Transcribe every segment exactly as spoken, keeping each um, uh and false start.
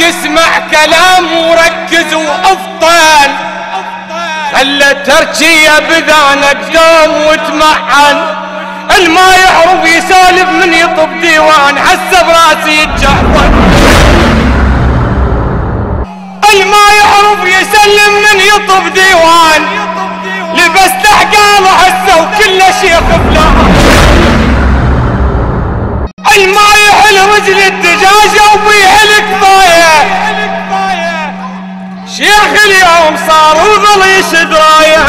اسمع كلام وركز وافطن، خلى التركية بذانك دوم وتمعن. الما يعرف يسالف من يطب ديوان، حسه براسي يتجعفن. الما يعرف يسلم من يطب ديوان، لبس تحقال وحسه وكله شيخ فلان. الما يحل رجل الدجاجة وبيحل كفاية، شيخ اليوم صار وظل يشد رايه.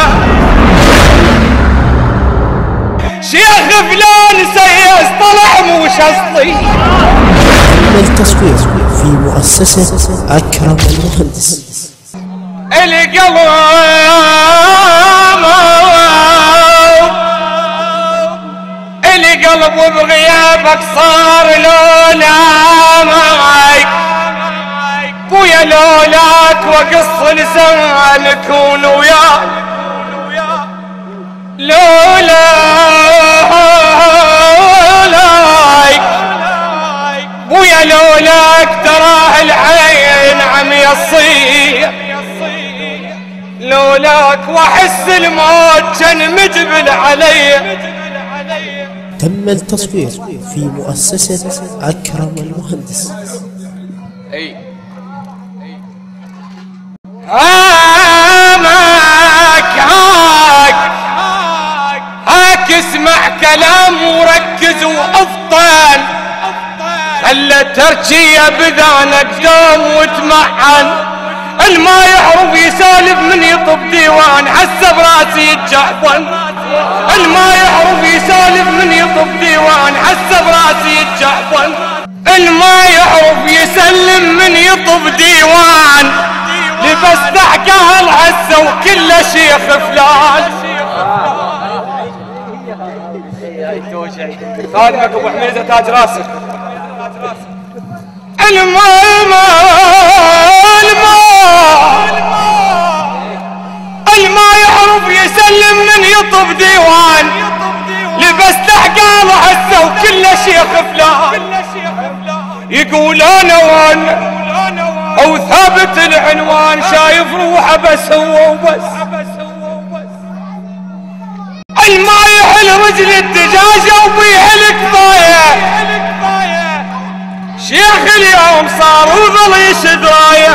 شيخ فلان سيس طلع مو شسطي. التصوير في مؤسسة أكرم المهندس. القلب القلب بغيابك صار لولاك، ويا لولاك وقص لسان كون وياك. لولاك ويا لولاك تراه العين عم يصيح. لولاك واحس الموت كان مجبل علي. تم التصوير في مؤسسة أكرم المهندس. اي هامك هاك هاك اسمع كلام وركز وافطن، خلى التركية بذانك دوم وتمعن. الما يعرف يسالف من يطب ديوان، حسه براسي يتجعفن. الما يعرف يسالف من يطب ديوان، حسه براسي يتجعفن. الما يعرف يسلم من يطب ديوان، لبس تحكاه الحسه وكله شيخ فلان. خادمك ابو حميزه تاج راسك. الماء الماء الماء الماء يعرف يسلم من يطب ديوان، لبس تحقال وحسه وكله شيخ فلان. يقول انا وانا او ثابت العنوان، شايف روحه بس هو وبس. الما يحل رجل الدجاجة وبيحل كفاية، شيخ اليوم صار وظل يشد رايه.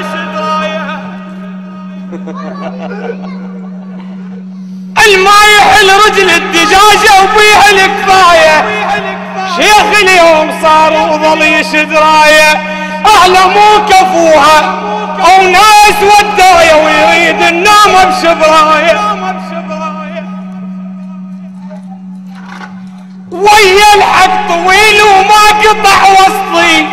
الما يحل رجل الدجاجة وبيحل كفاية، شيخ اليوم صار وظل يشد رايه. اهله مو كفوها او ناس ودايه، ويريد النوم بشبرايه. ويا الحق طويل وما قطع وسطي،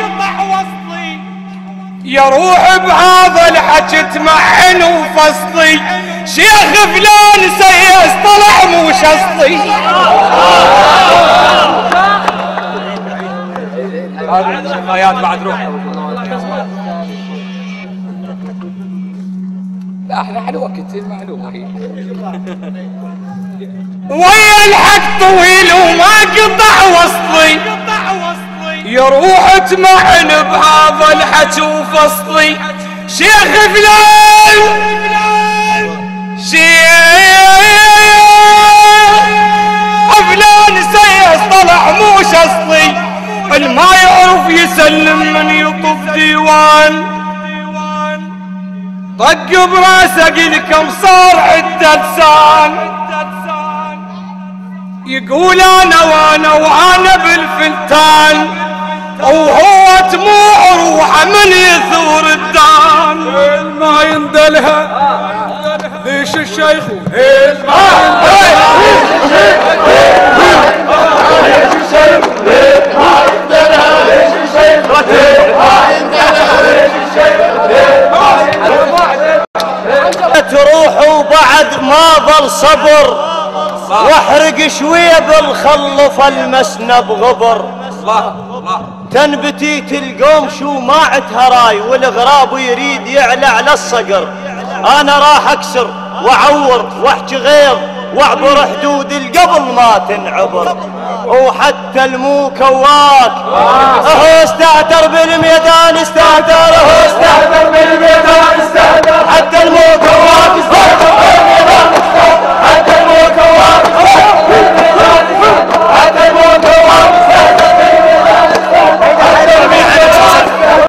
يروح بهذا الحكي تمعن وفصلي. شيخ فلان سيس طلع مو شسطي. هذه الشفايات بعد روح. لا احنا حلوه كتير معلومه هي. ويا الحق طويل وما قطع وسطي، يروح تمعن بهذا الحكي وفصلي. شيخ فلان شيخ فلان سيس طلع مو شسطي. الما يعرف يسلم من يطف ديوان، طق براسه قلكم صار عدة لسان. يقول انا وانا وانا بالفلتان، وهو دموع روحه من يثور الدان. ما يندلها ليش الشيخ ما يندلها ليش الشيخ ما يندلها ليش الشيخ ما يندلها ليش الشيخ تروح وبعد ما ظل صبر، واحرق شويه بالخل فالمسنا بغبر. تنبتيت القوم شو ما عدها راي، والغراب يريد يعلى على الصقر. انا راح اكسر واعور واحكي غيظ، واعبر حدود القبل ما تنعبر. وحتى المو كواك اهو استهتر بالميدان، استهتر